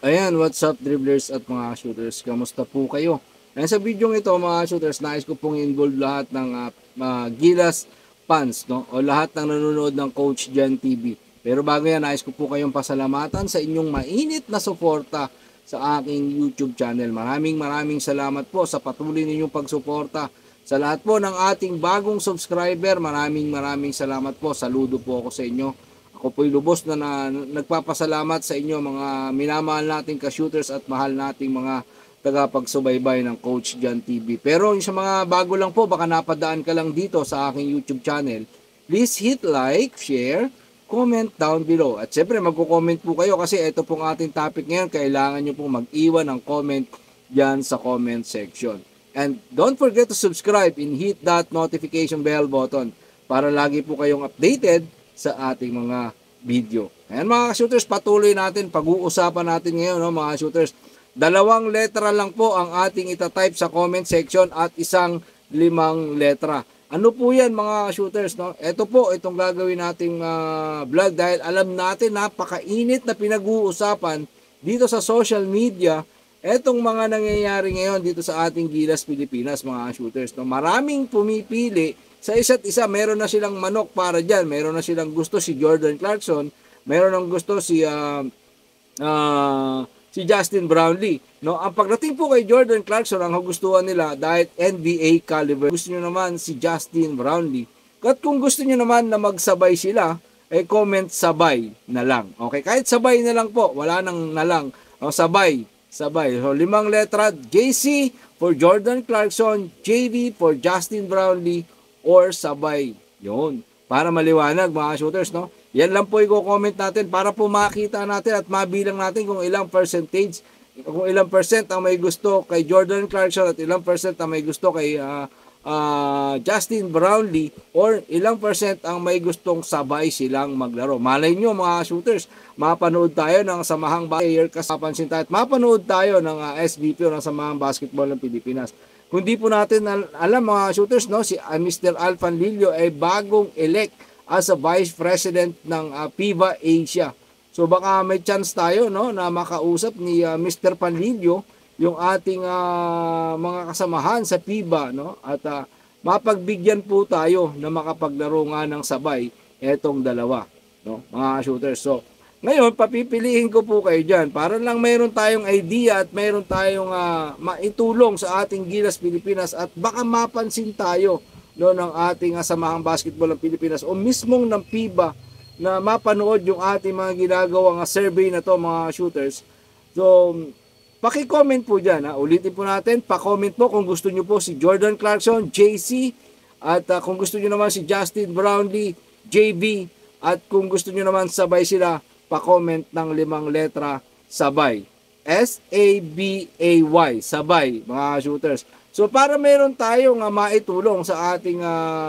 Ayan, what's up dribblers at mga shooters? Kamusta po kayo? Ayan, sa video ito mga shooters, nais ko pong involve lahat ng Gilas fans, no? O lahat ng nanonood ng Coach Jan TV. Pero bago yan, nais ko po kayong pasalamatan sa inyong mainit na suporta sa aking YouTube channel. Maraming salamat po sa patuloy ninyong pagsuporta. Sa lahat po ng ating bagong subscriber, maraming salamat po. Saludo po ako sa inyo. Ako po'y lubos na nagpapasalamat sa inyo mga minamahal nating ka-shooters at mahal nating mga tagapagsubaybay ng Coach Jan TV. Pero yung sa mga bago lang po, baka napadaan ka lang dito sa aking YouTube channel, please hit like, share, comment down below. At syempre magko-comment po kayo kasi ito pong ating topic ngayon. Kailangan nyo pong mag-iwan ng comment dyan sa comment section. And don't forget to subscribe and hit that notification bell button para lagi po kayong updated sa ating mga video. Ayan mga shooters, patuloy natin, pag-uusapan natin ngayon, no, mga shooters. 2 letra lang po ang ating itatype sa comment section at isang 5 letra. Ano po yan mga shooters? No? Ito po, itong gagawin nating vlog dahil alam natin napakainit na pinag-uusapan dito sa social media etong mga nangyayari ngayon dito sa ating Gilas Pilipinas mga shooters. No? Maraming pumipili sa isa't isa, meron na silang manok para dyan. Meron na silang gusto si Jordan Clarkson. Meron ng gusto si Justin Brownlee. No? Ang pagdating po kay Jordan Clarkson, ang gustuhan nila dahil NBA caliber. Gusto nyo naman si Justin Brownlee. At kung gusto nyo naman na magsabay sila, comment sabay na lang. Okay, kahit sabay na lang po. Wala nang na lang. O, sabay. So 5 letra, JC for Jordan Clarkson, JV for Justin Brownlee, or sabay. Yun. Para maliwanag mga shooters, no? Yan lang po i-comment natin para po makita natin at mabilang natin kung ilang percentage, kung ilang percent ang may gusto kay Jordan Clarkson at ilang percent ang may gusto kay Justin Brownlee, or ilang percent ang may gustong sabay silang maglaro. Malay nyo mga shooters, mapanood tayo ng Samahang Player Kasapansin tayo at mapanood tayo ng SBP o ng Samahang Basketball ng Pilipinas. Kung di po natin alam mga shooters, no, si Mr. Alfan Lillo ay bagong elect as a Vice President ng FIBA Asia. So baka may chance tayo, no, na makausap ni Mr. Panlillo yung ating mga kasamahan sa FIBA, no, at mapagbigyan po tayo na makapaglaro nga ng sabay etong dalawa, no, mga shooters. So ngayon, papipiliin ko po kayo dyan para lang mayroon tayong idea at mayroon tayong maitulong sa ating Gilas Pilipinas at baka mapansin tayo, no, ng ating Samahang Basketball ng Pilipinas o mismong ng FIBA na mapanood yung ating mga ginagawang survey na to mga shooters. So, paki-comment po dyan. Ulitin po natin, pa-comment po kung gusto nyo po si Jordan Clarkson, JC, at kung gusto nyo naman si Justin Brownlee, JB, at kung gusto nyo naman sabay sila, pa-comment ng 5 letra, sabay. S-A-B-A-Y, sabay, mga shooters. So, para meron tayong maitulong sa ating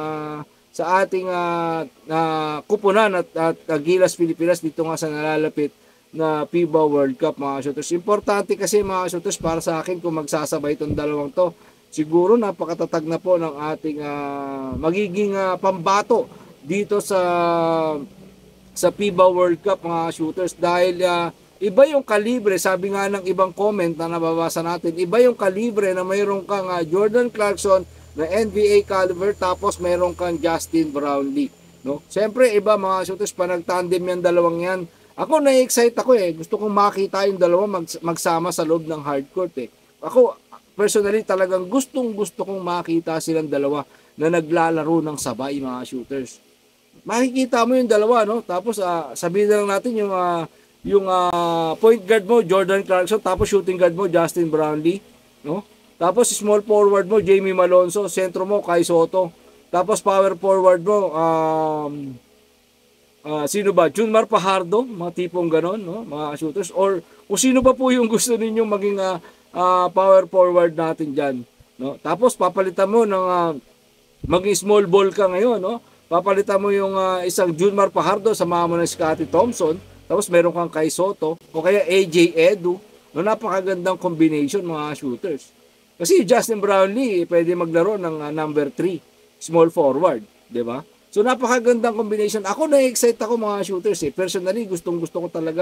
kupunan at Gilas Pilipinas dito nga sa nalalapit na FIBA World Cup, mga shooters. Importante kasi mga shooters para sa akin kung magsasabay itong dalawang to. Siguro napakatatag na po ng ating magiging pambato dito sa FIBA World Cup, mga shooters, dahil iba yung kalibre. Sabi nga ng ibang comment na nababasa natin, iba yung kalibre na mayroon kang Jordan Clarkson na NBA caliber tapos mayroon kang Justin Brownlee, no? Siyempre iba mga shooters pa nagtandem yan dalawang yan. Ako na-excite ako gusto kong makita yung dalawa magsama sa loob ng hardcourt Ako personally talagang gusto kong makita silang dalawa na naglalaro ng sabay, mga shooters. Makikita mo yung dalawa, no? Tapos sabihin na lang natin yung point guard mo Jordan Clarkson, tapos shooting guard mo Justin Brownlee, no? Tapos small forward mo Jamie Malonzo, sentro mo Kai Soto. Tapos power forward mo sino ba? Junmar Fajardo, mga tipong ganon, no? Mga shooters, or kung sino pa po yung gusto ninyong maging power forward natin diyan, no? Tapos papalitan mo ng maging small ball ka ngayon, no? Papalitan mo yung isang Junmar Fajardo sa mo ng Scottie Thompson, tapos meron kang Kai Soto o kaya AJ Edu, no? Napakagandang combination, mga shooters. Kasi Justin Brownlee pwede maglaro ng number 3, small forward, 'di ba? So napakagandang combination. Ako na-excite ako, mga shooters Personally, gustong-gusto ko talaga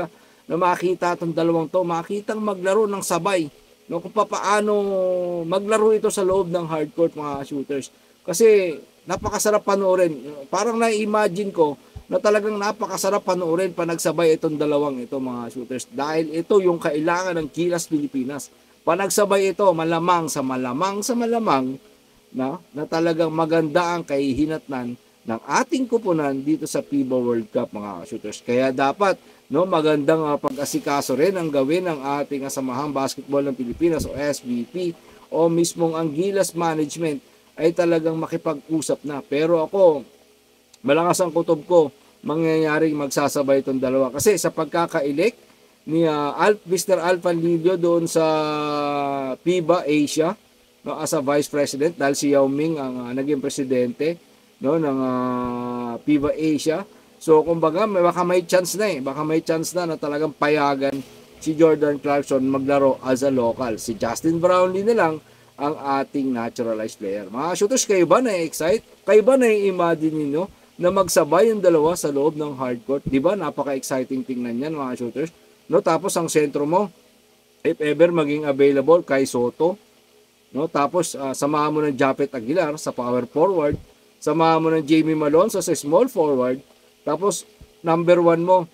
na makita itong dalawang to, makitang maglaro ng sabay, no, kung paano maglaro ito sa loob ng hardcourt, mga shooters. Kasi napakasarap panoorin. Parang na-imagine ko na talagang napakasarap panoorin pa nagsabay itong dalawang ito, mga shooters. Dahil ito yung kailangan ng Gilas Pilipinas. Panagsabay ito, malamang sa malamang na talagang maganda ang kahihinatnan ng ating kupunan dito sa FIBA World Cup, mga shooters. Kaya dapat, no, magandang pag-asikaso rin ang gawin ng ating Samahang Basketball ng Pilipinas o SBP o mismong ang Gilas Management ay talagang makipag-usap na. Pero ako, malakas ang kutob ko, mangyayaring magsasabay itong dalawa. Kasi sa pagkaka-elect ni Mr. Alfan Lidio doon sa FIBA Asia, no, as a Vice President, dahil si Yao Ming ang naging presidente, no, ng FIBA Asia. So kumbaga baka may chance na baka may chance na talagang payagan si Jordan Clarkson maglaro as a local. Si Justin Brownlee na lang ang ating naturalized player. Mga shooters, kayo ba na-excite? Kayo ba na-imagine ninyo na magsabay yung dalawa sa loob ng hardcourt? Di ba? Napaka-exciting tingnan yan, mga shooters. No, tapos ang sentro mo, if ever maging available kay Soto, no, tapos samahan mo ng Japet Aguilar sa power forward, samahan mo ng Jamie Malonzo sa small forward, tapos number 1 mo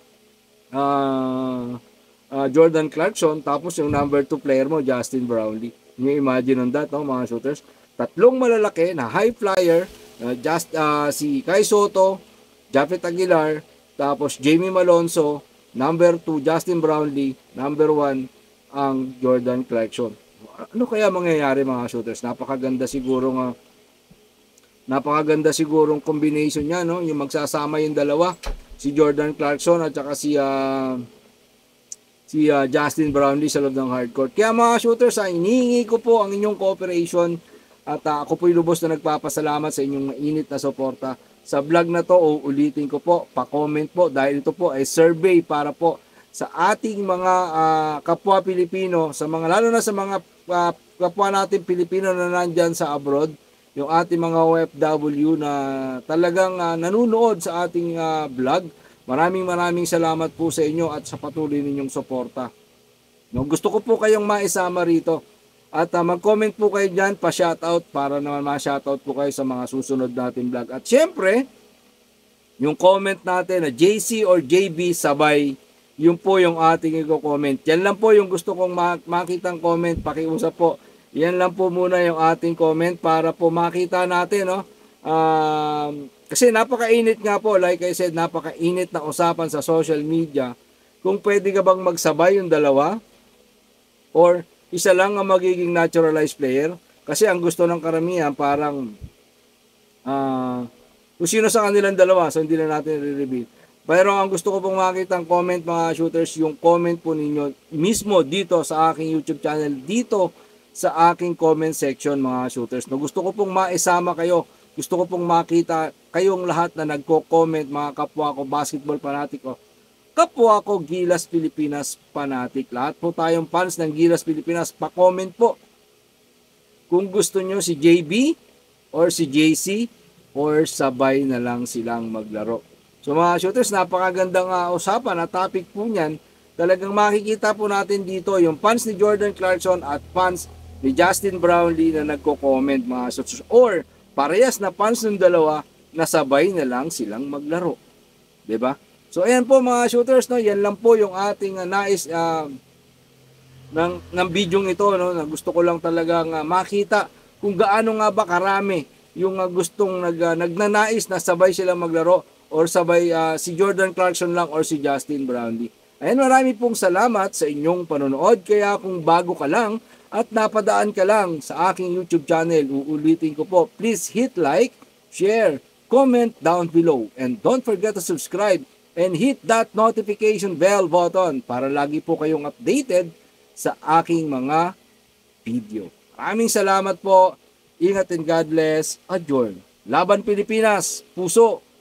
Jordan Clarkson, tapos yung number 2 player mo Justin Brownlee. Can you imagine on that, no, mga shooters? Tatlong malalaki na high flyer, si Kai Soto, Japet Aguilar, tapos Jamie Malonzo, number 2 Justin Brownlee, number 1 ang Jordan Clarkson. Ano kaya mangyayari, mga shooters? Napakaganda sigurong combination niya, no? Yung magsasama yung dalawa, si Jordan Clarkson at saka si Justin Brownlee sa loob ng hardcourt. Kaya mga shooters, inihingi ko po ang inyong cooperation at ako po'y lubos na nagpapasalamat sa inyong mainit na suporta sa vlog na to. Ulitin ko po, pa-comment po dahil ito po ay survey para po sa ating mga kapwa Pilipino, sa mga, lalo na sa mga kapwa natin Pilipino na nandyan sa abroad, yung ating mga OFW na talagang nanunood sa ating vlog. Maraming salamat po sa inyo at sa patuloy ninyong suporta. No, gusto ko po kayong maisama rito. At mag-comment po kayo dyan, pa-shoutout para naman ma-shoutout po kayo sa mga susunod natin vlog. At syempre, yung comment natin na JC or JB sabay, yun po yung ating i-comment. Yan lang po yung gusto kong makitang comment, pakiusap po. Yan lang po muna yung ating comment para po makita natin, no? Kasi napakainit nga po, like I said, napakainit na usapan sa social media. Kung pwede ka bang magsabay yung dalawa or isa lang ang magiging naturalized player. Kasi ang gusto ng karamihan parang kung sino sa kanilang dalawa, so hindi na natin i-reveal. Pero ang gusto ko pong makita ang comment, mga shooters, yung comment po ninyo mismo dito sa aking YouTube channel, dito sa aking comment section, mga shooters. No, gusto ko pong maisama kayo. Gusto ko pong makita kayong lahat na nagko-comment, mga kapwa ko basketball fanatic ko. Kapwa ko Gilas Pilipinas fanatic. Lahat po tayong fans ng Gilas Pilipinas, pa-comment po. Kung gusto nyo si JB or si JC or sabay na lang silang maglaro. So mga shooters, napakagandang usapan at topic po niyan. Talagang makikita po natin dito yung fans ni Jordan Clarkson at fans ni Justin Brownlee na nagko-comment, mga shooters. Or parehas na fans ng dalawa na sabay na lang silang maglaro. 'Di ba? So ayan po, mga shooters, no, yan lang po yung ating nais ng bidyong ito, no, na gusto ko lang talagang makita kung gaano nga ba karami yung gustong nagnanais na sabay silang maglaro or sabay si Jordan Clarkson lang or si Justin Brownlee. Ayan, marami pong salamat sa inyong panonood. Kaya kung bago ka lang at napadaan ka lang sa aking YouTube channel, uulitin ko po, please hit like, share, comment down below. And don't forget to subscribe and hit that notification bell button para lagi po kayong updated sa aking mga video. Maraming salamat po. Ingat and God bless. Adjourn. Laban Pilipinas. Puso.